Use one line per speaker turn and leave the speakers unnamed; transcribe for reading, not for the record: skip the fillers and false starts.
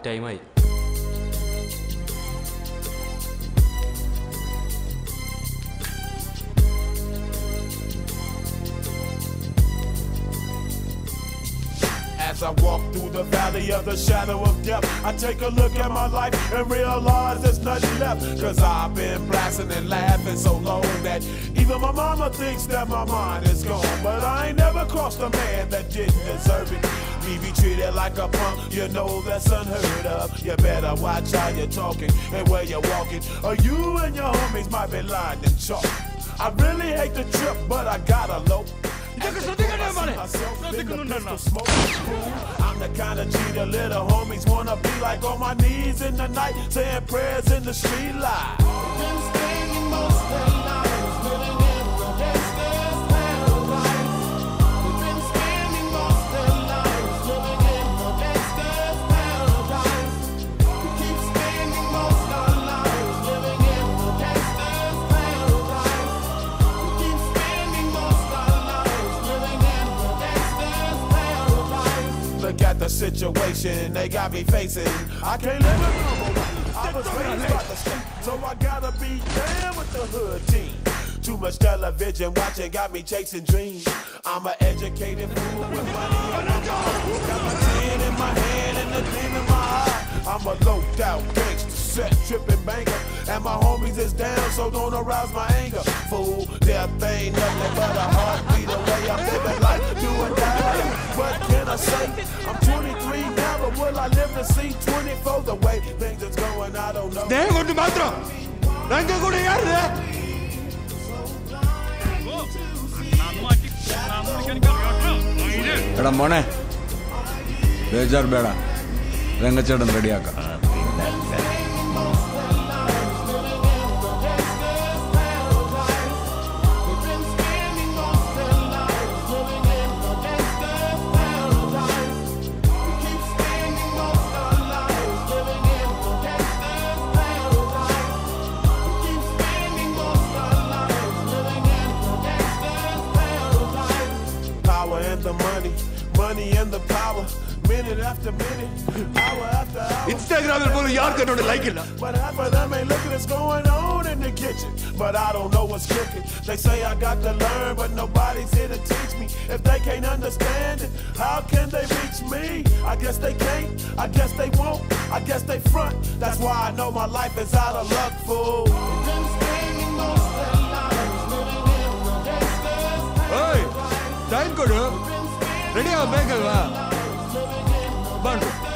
ടൈമായി.
As I walk through the valley of the shadow of death, I take a look at my life and realize there's nothing left. Cause I've been blasting and laughing so long that even my mama thinks that my mind is gone. But I ain't never crossed a man that didn't deserve it. Me be treated like a punk, you know that's unheard of. You better watch how you're talking and where you're walking, or you and your homies might be lying in chalk. I really hate the trip, but I gotta low. I'm the kind of G the little homies wanna be like, on my knees in the night, saying prayers in the street light. Been staying most of their lives, living in the gangster's paradise. We've been spending most of their lives, living in the gangster's paradise. We keep spending most of our lives, living in the gangster's paradise. We keep spending most of our lives, living in the gangster's paradise. Look at the situation they got me facing. I can't live a normal life. I was raised by the street, so I gotta be down with the hood team. Too much television watching got me chasing dreams. I'm an educated fool with money in my heart. Got my tin in my hand and the gleam in my eye. I'm a low out gangster, set tripping banker, and my homies is down, so don't arouse my anger. Fool, death ain't nothing but a heartbeat away. I'm living life, do or die. What can I say? I'm 23 now, but will I live to see 24? The way things is going, I don't know.
They go to Matra. Ranga go to Yarda. എടാ മോനെ ബേജാർ ബേട രംഗച്ചേട്ടൻ റെഡിയാക്കാം.
Money and the power, minute after minute, hour after hour.
Instagramil polu yaarku ennoda like illa.
But half of them ain't looking what's going on in the kitchen. But I don't know what's cooking. They say I got to learn, but nobody's here to teach me. If they can't understand it, how can they reach me? I guess they can't, I guess they won't, I guess they front. That's why I know my life is out of luck, fool.
Hey, time kodu. Ready ah begalva. Bandu.